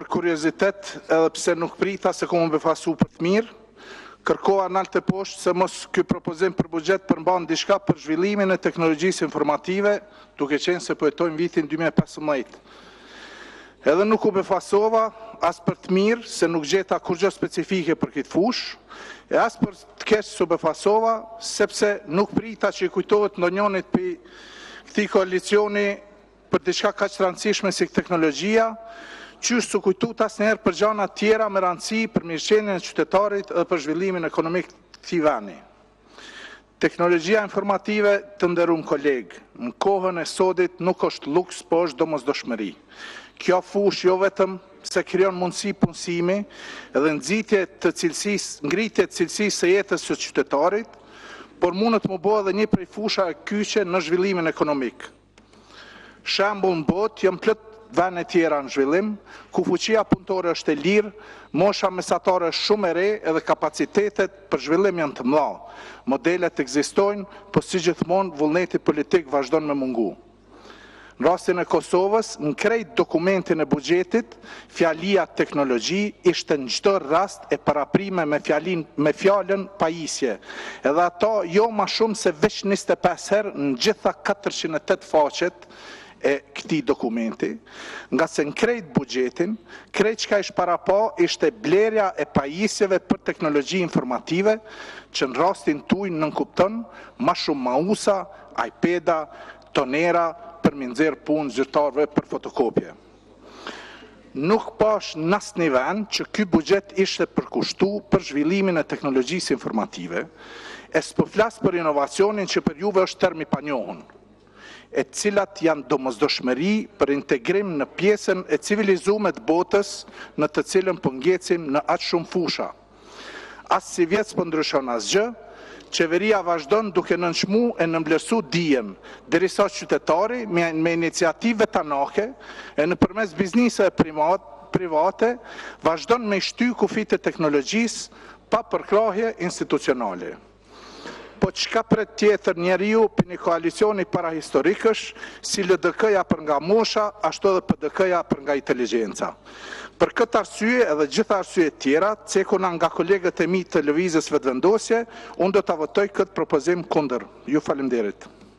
për kuriozitet edhe pse nuk prita se komë befasu për të mirë, kërkoha në altë poshtë se mos ky propozim për buxhet përmban diçka për zhvillimin e teknologjisë informative, duke qenë se po jetojmë vitin 2015. Edhe nuk u befasova as për të mirë se nuk gjeta kurrë specifike për këtë fushë, e as për të keq s'u befasova sepse nuk prita që i kujtohet ndonjërit për këtij koalicioni për diçka kaq të rëndësishme si teknologjia, qysh s'u kujtuat asnjëherë për gjëra të tjera me rëndësi për mirëqenien e qytetarit dhe për zhvillimin ekonomik të këtij vendi. Teknologjia informative, të nderuar kolegë, në kohën e sodit nuk është luks, po është domosdoshmëri. Kjo fushë jo vetëm se krijon mundësi punësimi edhe ngritje të cilësisë së jetës së qytetarit, por mund të më bëjë edhe një prej fushave kyçe në zhvillimin ekonomik. Shembull në botë janë plot vende tjera në zhvillim, ku fuqia punëtore është e lirë, mosha mesatare është shumë e re edhe kapacitetet për zhvillim janë të mëdha. Modelet ekzistojnë, po si gjithmonë vullneti politik vazhdon me mungu. Në rastin e Kosovës, në krejt dokumentin e buxhetit, fjalia teknologji ishte në çdo rast e paraprime me fjalën pajisje. Edhe ato jo më shumë se veç 25 herë në gjitha 408 faqet e këtij dokumenti, nga se në krejt buxhetin, krejt çka ishte para pa ishte blerja e pajisjeve për teknologji informative, që në rastin tuaj nënkupton më shumë mausa, iPada, tonera për mi nxjerr punë zyrtarëve për fotokopje. Nuk pash në asnjë vend që ky buxhet ishte përkushtuar për zhvillimin e teknologjisë informative, e s'po flas për inovacionin që për juve është term i panjohur, e cilat janë domosdoshmëri për integrim në pjesën e civilizuar të botës në të cilën po ngjecim në aq shumë fusha. As si vjet s'po ndryshon asgjë, qeveria vazhdon duke nënçmu e nënvlerësu dijen, derisa qytetari me iniciative tanake e nëpërmes bizniseve private vazhdon me shty kufit e teknologjisë pa përkrahje institucionale. Po çka pret tjetër njeriu për një koalicioni parahistorikësh, si LDK-ja për nga mosha, ashtu edhe PDK-ja për nga inteligjenca. Për këtë arsye edhe gjitha arsye tjera, cekuna nga kolegët e mi të lëvizjes vetëvendosje, unë do ta votoj këtë propozim kundër. Ju faleminderit.